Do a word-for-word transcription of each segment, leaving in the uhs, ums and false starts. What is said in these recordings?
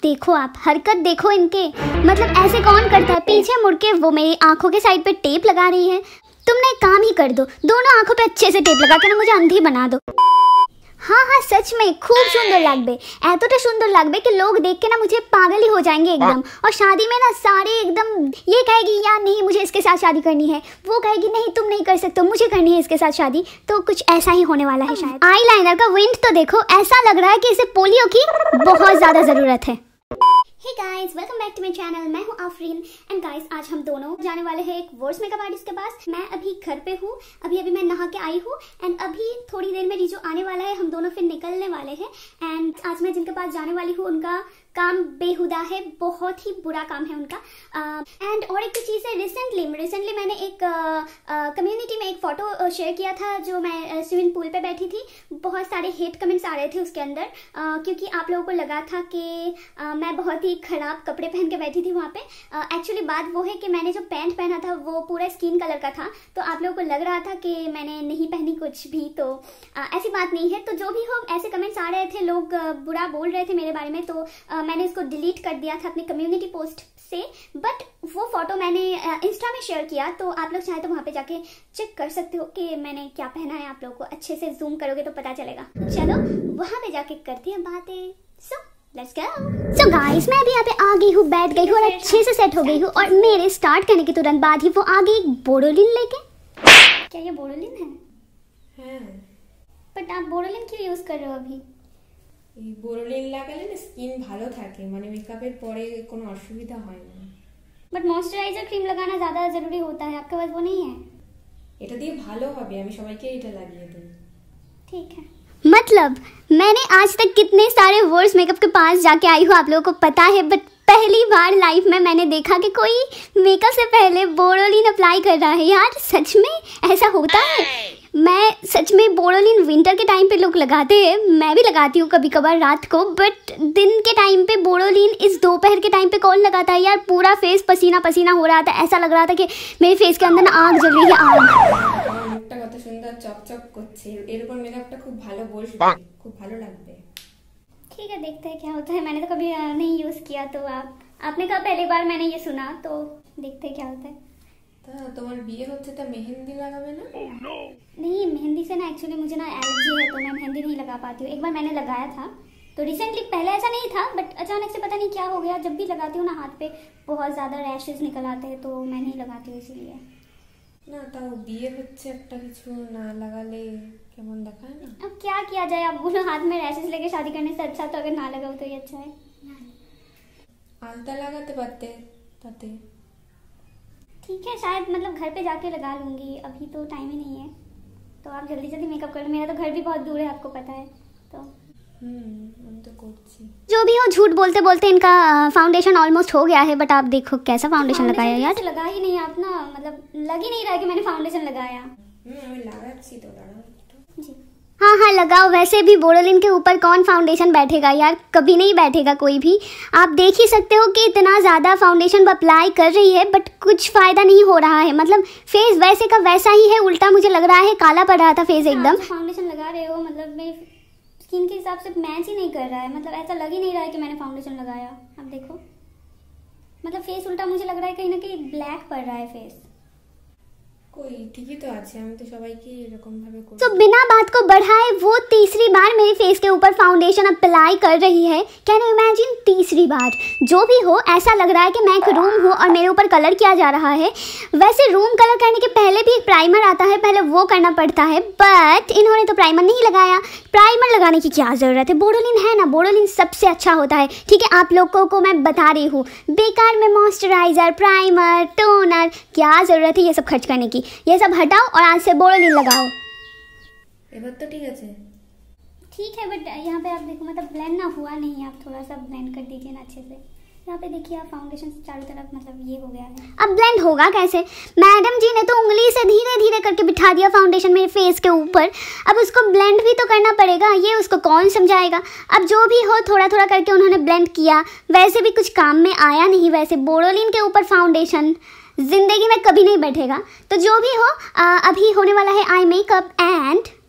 देखो आप हरकत देखो इनके, मतलब ऐसे कौन करता है। पीछे मुड़ के वो मेरी आंखों के साइड पे टेप लगा रही है। तुमने एक काम ही कर दो, दोनों आंखों पे अच्छे से टेप लगा के ना मुझे अंधी बना दो। हाँ हाँ सच में खूब सुंदर लागबे, एतोटा सुंदर लागबे कि लोग देख के ना मुझे पागल ही हो जाएंगे एकदम। और शादी में ना सारे एकदम ये कहेगी यार नहीं मुझे इसके साथ शादी करनी है, वो कहेगी नहीं तुम नहीं कर सकते मुझे करनी है इसके साथ शादी। तो कुछ ऐसा ही होने वाला है शायद। आईलाइनर का विंड तो देखो, ऐसा लग रहा है कि इसे पोलियो की बहुत ज्यादा जरूरत है। Hey guys welcome back to my channel, मैं हूँ आफरीन एंड गाइस आज हम दोनों जाने वाले हैं एक वर्स मेकअप आर्टिस्ट के पास। मैं अभी घर पे हूँ, अभी अभी मैं नहा के आई हूँ एंड अभी थोड़ी देर में रिजू आने वाला है, हम दोनों फिर निकलने वाले हैं। एंड आज मैं जिनके पास जाने वाली हूँ उनका काम बेहुदा है, बहुत ही बुरा काम है उनका। एंड uh, और एक चीज़ है, रिसेंटली रिसेंटली मैंने एक कम्युनिटी uh, uh, में एक फ़ोटो शेयर किया था जो मैं स्विमिंग पूल पे बैठी थी। बहुत सारे हेट कमेंट्स आ रहे थे उसके अंदर uh, क्योंकि आप लोगों को लगा था कि uh, मैं बहुत ही ख़राब कपड़े पहन के बैठी थी वहाँ पे। एक्चुअली uh, बात वो है कि मैंने जो पैंट पहना था वो पूरा स्किन कलर का था, तो आप लोगों को लग रहा था कि मैंने नहीं पहनी कुछ भी। तो uh, ऐसी बात नहीं है। तो जो भी हो, ऐसे कमेंट्स आ रहे थे, लोग uh, बुरा बोल रहे थे मेरे बारे में, तो uh, मैंने इसको डिलीट कर दिया था अपनी कम्युनिटी पोस्ट से। बट वो फोटो मैंने इंस्टा में शेयर किया, तो आप लोग चाहे तो वहाँ पे जाके चेक कर सकते हो कि मैंने क्या पहना है। आप लोगों को अच्छे से जूम करोगे तो पता चलेगा। चलो वहाँ पे जाके करते हैं बातें। So let's go. So guys मैं अभी यहाँ पे आ गई हूँ, बैठ गई हूँ और अच्छे से सेट हो गई हूँ। और मेरे स्टार्ट करने के तुरंत बाद ही वो आ गई एक बोरोलिन लेके। क्या ये बोरोलिन है? बट आप बोरोलिन क्यों यूज कर रहे हो अभी? এই বোরোলিন লাগালে না স্কিন ভালো থাকে, মানে মেকআপের পরে কোনো অসুবিধা হয় না। बट मॉइस्चराइजर क्रीम लगाना ज्यादा जरूरी होता है, आपके पास वो नहीं है? এটা দিয়ে ভালো হবে, আমি সবাইকে এটা লাগিয়ে দেব। ठीक है। मतलब मैंने आज तक कितने सारे वर्स मेकअप के पास जाके आई हूँ आप लोगों को पता है, बट पहली बार लाइफ में मैंने देखा कि कोई मेकअप से पहले बोरोलिन अप्लाई कर रहा है। यार सच में ऐसा होता है? मैं सच में बोरोलिन विंटर के टाइम पे लोग लगाते हैं, मैं भी लगाती हूँ कभी कभार रात को, बट दिन के टाइम पे बोरोलिन इस दोपहर के टाइम पे कौन लगाता है यार? पूरा फेस पसीना पसीना हो रहा था, ऐसा लग रहा था कि मेरे फेस के अंदर ना आग जल रही है, आग। মুখটা কত সুন্দর চকচক করছে, এর উপর মেকআপটা খুব ভালো বসবে, খুব ভালো লাগবে। ठीक है देखते हैं क्या होता है। मैंने तो कभी नहीं यूज किया, तो आप आपने कहा पहली बार मैंने ये सुना, तो देखते हैं क्या होता है। তা তোমার বিয়ে হচ্ছে তা মেহেंदी লাগাবে না? oh, no. नहीं मेहंदी से ना एक्चुअली मुझे ना एलर्जी है, तो मैं मेहंदी नहीं लगा पाती हूँ। एक बार मैंने लगाया था तो रिसेंटली, पहले ऐसा नहीं था, बट अचानक से पता नहीं क्या हो गया, जब भी लगाती हूँ ना हाथ पे बहुत ज़्यादा रैशेज निकल आते हैं, तो मैं नहीं लगाती हूँ इसीलिए। না তাও বিয়ে হচ্ছে একটা কিছু না লাগালে কেমন দেখায় না? अब क्या किया जाए, आप बोलो हाथ में रैशेज लेके शादी करने से अच्छा तो अगर ना लगाओ तो ये अच्छा है। আলতা লাগাতে পারতে তাতে। ठीक है शायद मतलब घर पे जाके लगा लूँगी, अभी तो टाइम ही नहीं है। तो आप जल्दी जल्दी मेकअप कर लो, मेरा तो घर भी बहुत दूर है आपको पता है। तो हम्म तो करছি। जो भी हो, झूठ बोलते बोलते इनका फाउंडेशन ऑलमोस्ट हो गया है, बट आप देखो कैसा फाउंडेशन लगाया यार। लगा ही नहीं आप ना, मतलब लग ही नहीं रहा कि मैंने फाउंडेशन लगाया। আমি লাগাচ্ছি তো, দাঁড়াও একটু। जी हाँ हाँ लगाओ। वैसे भी बोरोलिन के ऊपर कौन फाउंडेशन बैठेगा यार, कभी नहीं बैठेगा कोई भी। आप देख ही सकते हो कि इतना ज़्यादा फाउंडेशन अप्लाई कर रही है, बट कुछ फ़ायदा नहीं हो रहा है। मतलब फेस वैसे का वैसा ही है, उल्टा मुझे लग रहा है काला पड़ रहा था फेस एकदम। फाउंडेशन लगा रहे हो मतलब मेरे स्किन के हिसाब से मैच ही नहीं कर रहा है, मतलब ऐसा लग ही नहीं रहा है कि मैंने फाउंडेशन लगाया। अब देखो मतलब फेस उल्टा मुझे लग रहा है कहीं ना कहीं ब्लैक पड़ रहा है फेस। कोई ঠিকই তো আছে, আমি তো সবাইকে এরকম ভাবে করি। तो बिना बात को बढ़ाए वो तीसरी बार मेरे फेस के ऊपर फाउंडेशन अप्लाई कर रही है। कैन यू इमेजिन, तीसरी बार। जो भी हो, ऐसा लग रहा है कि मैं एक रूम हूँ और मेरे ऊपर कलर किया जा रहा है। वैसे रूम कलर करने के पहले भी एक प्राइमर आता है, पहले वो करना पड़ता है, बट इन्होंने तो प्राइमर नहीं लगाया। प्राइमर लगाने की क्या ज़रूरत है? बोरोलिन है ना, बोरोलिन सबसे अच्छा होता है। ठीक है आप लोगों को मैं बता रही हूँ, बेकार में मॉइस्चराइज़र, प्राइमर, टोनर, क्या ज़रूरत है ये सब खर्च करने की? ये सब हटाओ और आज से बोरोलिन लगाओ। ये बात तो ठीक है। ठीक है बट यहाँ पे आप देखो मतलब ब्लेंड ना हुआ नहीं, आप थोड़ा सा ब्लेंड कर दीजिए ना अच्छे से। यहाँ पे देखिए आप फाउंडेशन से चारों तरफ मतलब ये हो गया है। अब ब्लेंड होगा कैसे? मैडम जी ने तो उंगली से धीरे धीरे करके बिठा दिया फाउंडेशन मेरे फेस के ऊपर, अब उसको ब्लेंड भी तो करना पड़ेगा, ये उसको कौन समझाएगा? अब जो भी हो, थोड़ा थोड़ा करके उन्होंने ब्लेंड किया, वैसे भी कुछ काम में आया नहीं। वैसे बोरोलिन के ऊपर फाउंडेशन जिंदगी में कभी नहीं बैठेगा। तो जो भी हो, आ, अभी होने वाला है आई मेकअप एंड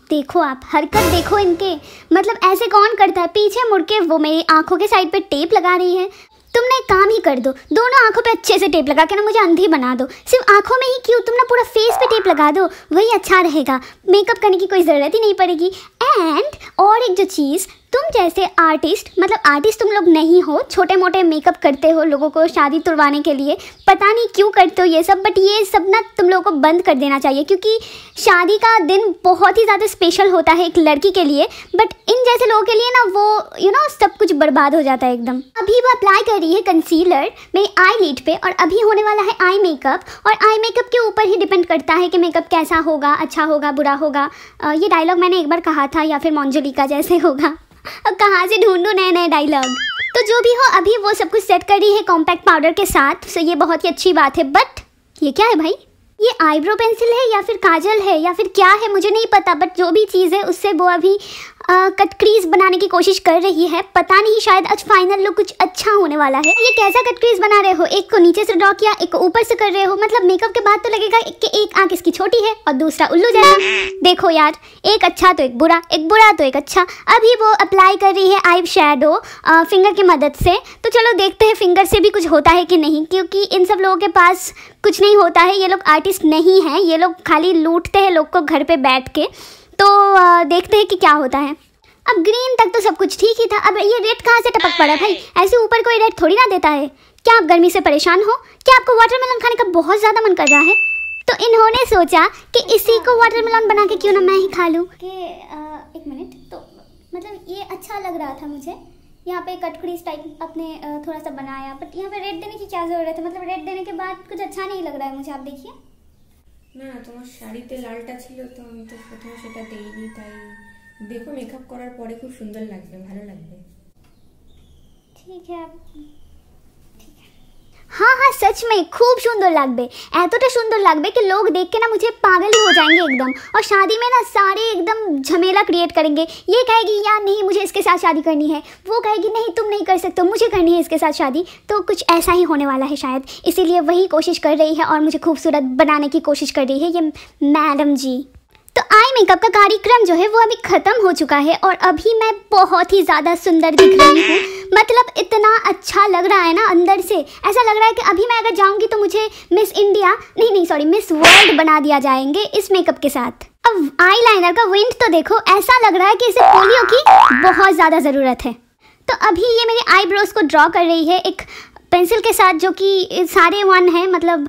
देखो आप हरकत देखो इनके, मतलब ऐसे कौन करता है? पीछे मुड़ के वो मेरी आंखों के साइड पे टेप लगा रही है। तुम ना एक काम ही कर दो, दोनों आंखों पे अच्छे से टेप लगा के ना मुझे अंधी बना दो। सिर्फ आंखों में ही क्यों, तुम ना पूरा फेस पे टेप लगा दो, वही अच्छा रहेगा। मेकअप करने की कोई ज़रूरत ही नहीं पड़ेगी। एंड और एक जो चीज़, तुम जैसे आर्टिस्ट, मतलब आर्टिस्ट तुम लोग नहीं हो, छोटे मोटे मेकअप करते हो लोगों को शादी तुड़वाने के लिए, पता नहीं क्यों करते हो ये सब, बट ये सब ना तुम लोगों को बंद कर देना चाहिए, क्योंकि शादी का दिन बहुत ही ज़्यादा स्पेशल होता है एक लड़की के लिए, बट इन जैसे लोगों के लिए ना वो यू नो सब कुछ बर्बाद हो जाता है एकदम। अभी वो अप्लाई कर रही है कंसीलर मेरी आई लिड पे, और अभी होने वाला है आई मेकअप, और आई मेकअप के ऊपर ही डिपेंड करता है कि मेकअप कैसा होगा, अच्छा होगा, बुरा होगा। आ, ये डायलॉग मैंने एक बार कहा था, या फिर मंजुलिका जैसे होगा। अब कहाँ से ढूंढूं नए नए डायलॉग। तो जो भी हो, अभी वो सब कुछ सेट कर रही है कॉम्पैक्ट पाउडर के साथ, सो ये बहुत ही अच्छी बात है। बट ये क्या है भाई? ये आईब्रो पेंसिल है या फिर काजल है या फिर क्या है, मुझे नहीं पता, बट जो भी चीज़ है उससे वो अभी आ, कट क्रीज बनाने की कोशिश कर रही है। पता नहीं, शायद आज फाइनल लुक कुछ अच्छा होने वाला है। ये कैसा कट क्रीज बना रहे हो? एक को नीचे से ड्रॉ किया, एक को ऊपर से कर रहे हो, मतलब मेकअप के बाद तो लगेगा कि एक आंख इसकी छोटी है और दूसरा उल्लू जैसा। देखो यार, एक अच्छा तो एक बुरा, एक बुरा तो एक अच्छा। अभी वो अप्लाई कर रही है आई शैडो फिंगर की मदद से, तो चलो देखते हैं फिंगर से भी कुछ होता है कि नहीं, क्योंकि इन सब लोगों के पास कुछ नहीं होता है। ये लोग आर्टिस्ट नहीं हैं, ये लोग खाली लूटते हैं लोग को घर पे बैठ के। तो आ, देखते हैं कि क्या होता है। अब ग्रीन तक तो सब कुछ ठीक ही था, अब ये रेड कहाँ से टपक पड़ा भाई? ऐसे ऊपर कोई रेड थोड़ी ना देता है। क्या आप गर्मी से परेशान हो? क्या आपको वाटरमेलन खाने का बहुत ज़्यादा मन कर रहा है? तो इन्होंने सोचा कि इसी को वाटरमेलन बना के क्यों ना मैं ही खा लूँ। कि एक मिनट, तो मतलब ये अच्छा लग रहा था मुझे, यहाँ पे कटक्रीज टाइप अपने थोड़ा सा बनाया, बट यहाँ पे रेड देने की क्या ज़रूरत है? मतलब रेड देने के बाद कुछ अच्छा नहीं लग रहा है मुझे। आप देखिए না, তোমার শাড়িতে লালটা ছিল তো আমি তো প্রথমে সেটা দেইনি, তাই দেখো মেকআপ করার পরে খুব সুন্দর লাগবে, ভালো লাগবে। ठीक है आप, ठीक है। हाँ हाँ सच में खूब सुंदर लागबे, एतटा सुंदर लागबे कि लोग देख के ना मुझे पागल ही हो जाएंगे एकदम, और शादी में ना सारे एकदम झमेला क्रिएट करेंगे। ये कहेगी यार नहीं मुझे इसके साथ शादी करनी है, वो कहेगी नहीं तुम नहीं कर सकते, मुझे करनी है इसके साथ शादी। तो कुछ ऐसा ही होने वाला है शायद, इसीलिए वही कोशिश कर रही है और मुझे खूबसूरत बनाने की कोशिश कर रही है ये मैडम जी। तो आई मेकअप का कार्यक्रम जो है वो अभी ख़त्म हो चुका है, और अभी मैं बहुत ही ज़्यादा सुंदर दिख रही हूँ। मतलब इतना अच्छा लग रहा है ना अंदर से, ऐसा लग रहा है कि अभी मैं अगर जाऊँगी तो मुझे मिस इंडिया नहीं नहीं सॉरी मिस वर्ल्ड बना दिया जाएंगे इस मेकअप के साथ। अब आई लाइनर का विंड तो देखो, ऐसा लग रहा है कि इसे पोलियो की बहुत ज़्यादा ज़रूरत है। तो अभी ये मेरे आईब्रोज को ड्रॉ कर रही है एक पेंसिल के साथ, जो कि सारे वन है, मतलब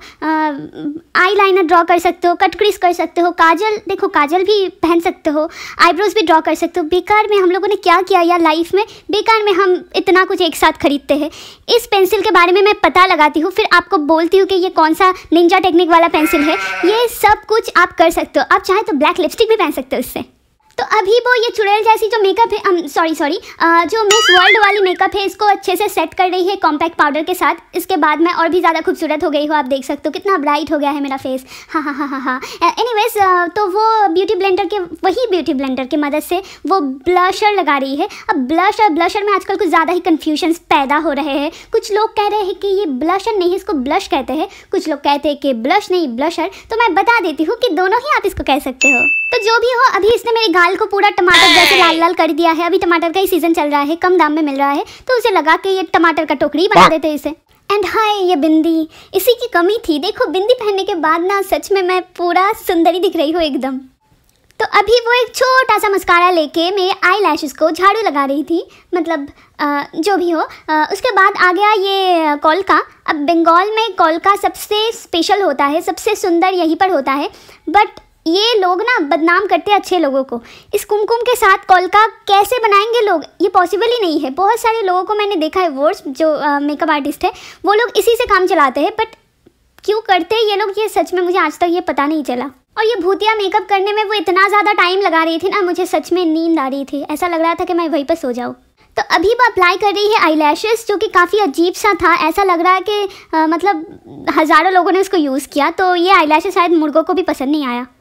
आई लाइनर ड्रॉ कर सकते हो, कट क्रीज कर सकते हो, काजल देखो काजल भी पहन सकते हो, आईब्रोज भी ड्रॉ कर सकते हो। बेकार में हम लोगों ने क्या किया यार लाइफ में, बेकार में हम इतना कुछ एक साथ खरीदते हैं। इस पेंसिल के बारे में मैं पता लगाती हूँ, फिर आपको बोलती हूँ कि ये कौन सा निंजा टेक्निक वाला पेंसिल है। ये सब कुछ आप कर सकते हो, आप चाहे तो ब्लैक लिपस्टिक भी पहन सकते हो इससे। तो अभी वो ये चुड़ैल जैसी जो मेकअप है, सॉरी सॉरी जो मिस वर्ल्ड वाली मेकअप है, इसको अच्छे से सेट कर रही है कॉम्पैक्ट पाउडर के साथ। इसके बाद मैं और भी ज़्यादा खूबसूरत हो गई हूँ, आप देख सकते हो कितना ब्राइट हो गया है मेरा फेस। हाँ हाँ हाँ हाँ हाँ एनीवेज, तो वो ब्यूटी ब्लेंडर के वही ब्यूटी ब्लेंडर की मदद से वो ब्लशर लगा रही है। अब ब्लश और ब्लशर में आजकल कुछ ज़्यादा ही कन्फ्यूजन्स पैदा हो रहे हैं। कुछ लोग कह रहे हैं कि ये ब्लशर नहीं इसको ब्लश कहते हैं, कुछ लोग कहते हैं कि ब्लश नहीं ब्लशर। तो मैं बता देती हूँ कि दोनों ही आप इसको कह सकते हो। तो जो भी हो, अभी इसने मेरे गाल को पूरा टमाटर जैसे लाल लाल कर दिया है। अभी टमाटर का ही सीजन चल रहा है, कम दाम में मिल रहा है, तो उसे लगा के ये टमाटर का टोकरी बना देते हैं इसे। एंड हाय ये बिंदी, इसी की कमी थी। देखो बिंदी पहनने के बाद ना सच में मैं पूरा सुंदरी दिख रही हूँ एकदम। तो अभी वो एक छोटा सा मस्कारा लेके मेरे आई लैशेस को झाड़ू लगा रही थी, मतलब आ, जो भी हो। आ, उसके बाद आ गया ये कोलका। अब बंगाल में कोलका सबसे स्पेशल होता है, सबसे सुंदर यहीं पर होता है, बट ये लोग ना बदनाम करते हैं अच्छे लोगों को। इस कुमकुम के साथ कोलका कैसे बनाएंगे लोग, ये पॉसिबल ही नहीं है। बहुत सारे लोगों को मैंने देखा है, वर्स जो मेकअप आर्टिस्ट है वो लोग इसी से काम चलाते हैं, बट क्यों करते हैं ये लोग, ये सच में मुझे आज तक ये पता नहीं चला। और ये भूतिया मेकअप करने में वो इतना ज़्यादा टाइम लगा रही थी ना, मुझे सच में नींद आ रही थी, ऐसा लग रहा था कि मैं वहीं पर सो जाऊँ। तो अभी वो अप्लाई कर रही है आई लैशेस, जो कि काफ़ी अजीब सा था। ऐसा लग रहा है कि आ, मतलब हज़ारों लोगों ने उसको यूज़ किया, तो ये आई लैशेस शायद मुर्गों को भी पसंद नहीं आया।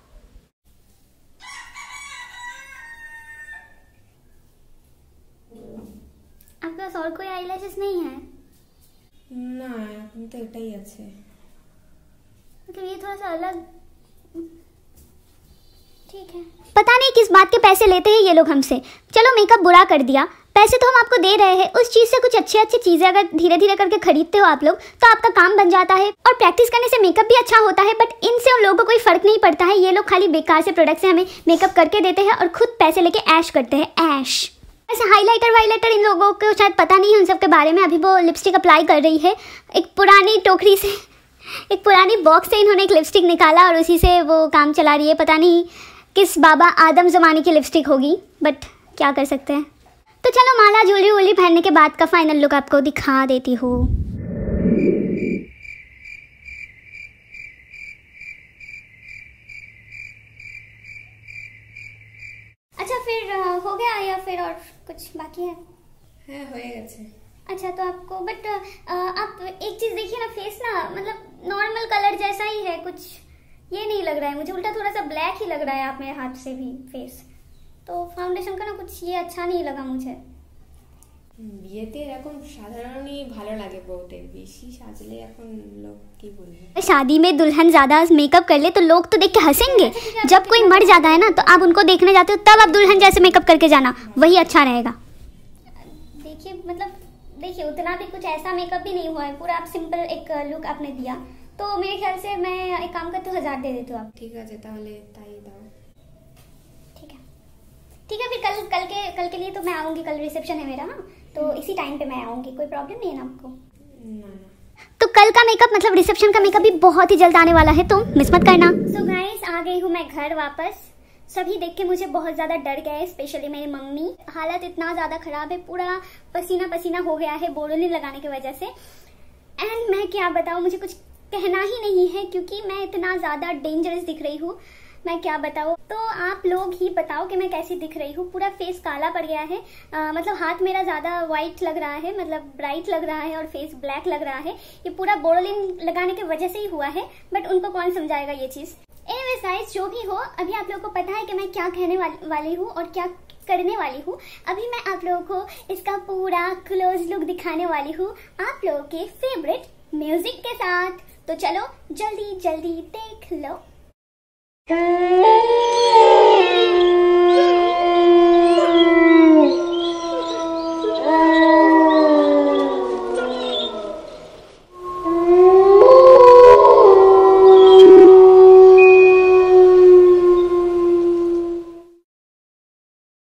आपके पास और कोई आई लैशेस नहीं है? না এখন তো এটাই আছে। मतलब ये थोड़ा सा अलग, ठीक है। पता नहीं किस बात के पैसे लेते हैं ये लोग हमसे। चलो मेकअप बुरा कर दिया, पैसे तो हम आपको दे रहे हैं, उस चीज़ से कुछ अच्छी अच्छी चीज़ें अगर धीरे धीरे करके खरीदते हो आप लोग तो आपका काम बन जाता है और प्रैक्टिस करने से मेकअप भी अच्छा होता है। बट इनसे उन लोगों को कोई फ़र्क नहीं पड़ता है। ये लोग खाली बेकार से प्रोडक्ट से हमें मेकअप करके देते हैं और खुद पैसे लेके ऐश करते हैं, ऐश। ऐसे हाईलाइटर वाईलाइटर इन लोगों को शायद पता नहीं है उन सब के बारे में। अभी वो लिपस्टिक अप्लाई कर रही है, एक पुरानी टोकरी से, एक पुरानी बॉक्स से इन्होंने एक लिपस्टिक निकाला और उसी से वो काम चला रही है। पता नहीं किस बाबा आदम ज़माने की लिपस्टिक होगी, बट क्या कर सकते हैं। तो चलो माला ज्वेलरी वुलरी पहनने के बाद का फाइनल लुक आपको दिखा देती हूँ। अच्छा फिर हो गया या फिर और कुछ बाकी है? हाँ हो गया। अच्छा तो आपको बट आप एक चीज़ देखिए ना, फेस ना मतलब नॉर्मल कलर जैसा ही है, कुछ ये नहीं लग रहा है मुझे, उल्टा थोड़ा सा ब्लैक ही लग रहा है आप मेरे हाथ से भी फेस। तो फाउंडेशन का ना कुछ ये अच्छा नहीं लगा मुझे। বিয়েতে এরকম সাধারণই ভালো লাগে বউদের, বেশি সাজলে এখন লোক কি বলবে। शादी में दुल्हन ज्यादा मेकअप कर ले तो लोग तो देख के हंसेंगे। जब कोई मर जाता है ना तो आप उनको देखने जाते हो तब आप दुल्हन जैसे मेकअप करके जाना, वही अच्छा रहेगा। देखिए मतलब देखिए उतना भी कुछ ऐसा मेकअप भी नहीं हुआ है, पूरा आप सिंपल एक लुक आपने दिया। तो मेरे ख्याल से मैं एक काम करती हूँ, हजार दे देती हूँ आप। ठीक है তাহলে তাই দাও। ठीक है ठीक है फिर कल कल के कल के लिए तो मैं आऊँगी, कल रिसेप्शन है मेरा। हाँ तो इसी टाइम पे मैं आऊँगी, कोई प्रॉब्लम नहीं है ना आपको? ना ना। तो कल का मेकअप मतलब रिसेप्शन का मेकअप भी बहुत ही जल्द आने वाला है, तो मिस मत करना। सो गाइस आ गई हूँ मैं घर वापस। सभी देख के मुझे बहुत ज़्यादा डर गए, स्पेशली मेरी मम्मी। हालत इतना ज़्यादा ख़राब है, पूरा पसीना पसीना हो गया है बोरोलिन लगाने की वजह से। एंड मैं क्या बताऊँ, मुझे कुछ कहना ही नहीं है क्योंकि मैं इतना ज़्यादा डेंजरस दिख रही हूँ। मैं क्या बताऊँ, तो आप लोग ही बताओ कि मैं कैसी दिख रही हूँ। पूरा फेस काला पड़ गया है, आ, मतलब हाथ मेरा ज़्यादा वाइट लग रहा है, मतलब ब्राइट लग रहा है और फेस ब्लैक लग रहा है। ये पूरा बोरोलिन लगाने की वजह से ही हुआ है, बट उनको कौन समझाएगा ये चीज़। एनीवेज गाइस जो भी हो, अभी आप लोगों को पता है कि मैं क्या कहने वाली, वाली हूँ और क्या करने वाली हूँ। अभी मैं आप लोगों को इसका पूरा क्लोज लुक दिखाने वाली हूँ आप लोगों के फेवरेट म्यूजिक के साथ। तो चलो जल्दी जल्दी देख लो।